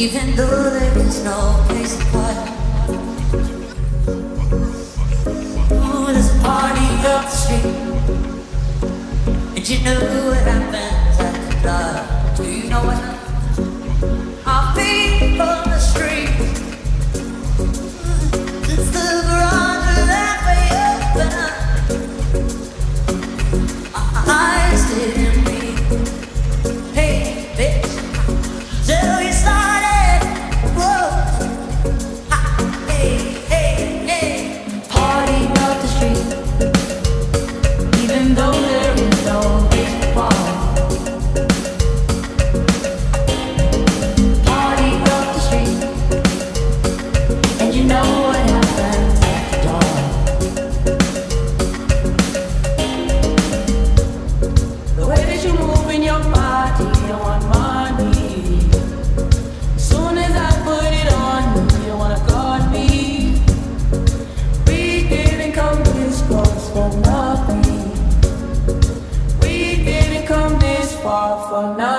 Even though there is no place to quiet. Oh, there's a party up the street, and you know what happens at the club. Do you know what happens? Our feet on the street. It's the garage that we open up. Our eyes didn't meet. Hey, bitch, till you started. Whoa. Hey, hey, hey. Party up the street, even though there is no place to park. Party up the street, and you know what happens at the door. The way that you move in your body, you want money. As soon as I put it on you wanna guard me. We didn't come this close for nothing. We didn't come this far for nothing.